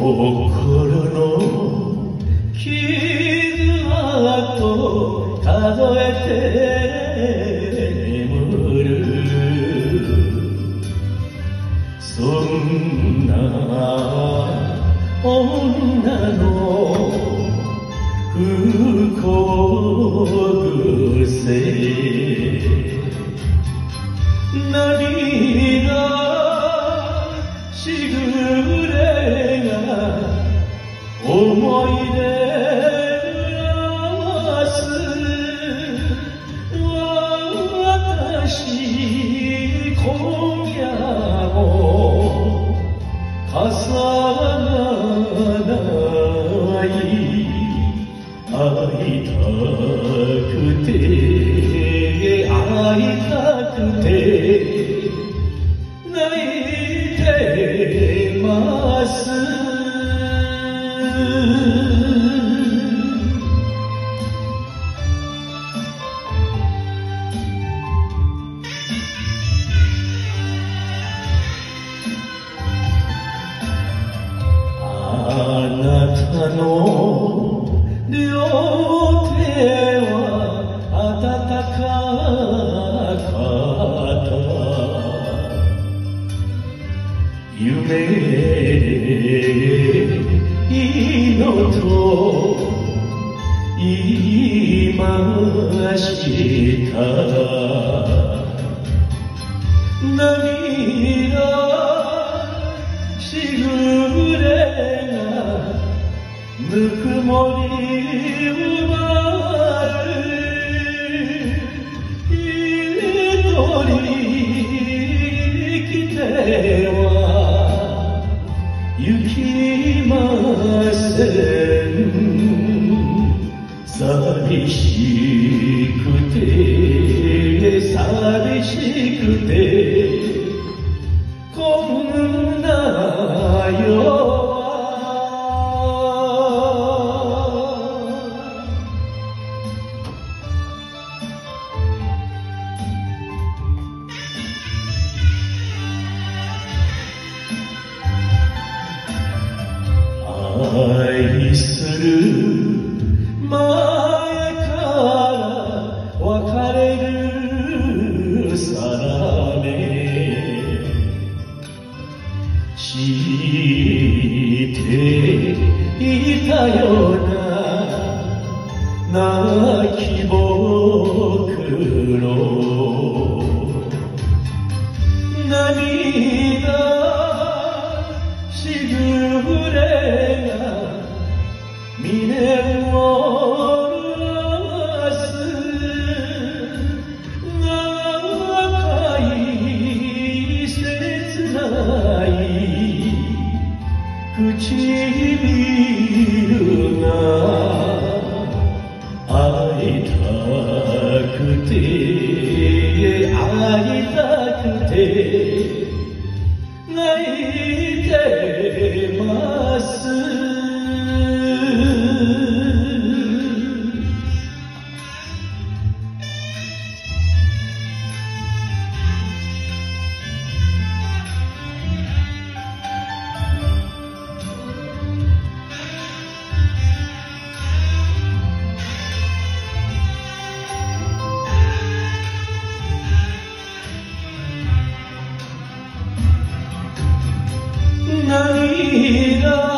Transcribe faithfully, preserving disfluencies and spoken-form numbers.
心の傷跡数えて眠るそんな女の不幸癖涙しぐれが思い出す私今夜も重ならない会いたくて会いたくて泣いてますあなたの両手は温かかった夢いいのと言いました涙しぐれがぬくもり奪う一人生きては行きません寂しくて寂しくてこんな夜愛する前から別れるさらね知っていたような泣きぼくろ涙しぐれが未練を濡らす長い切ない唇が会いたくて会いたくて泣いてます涙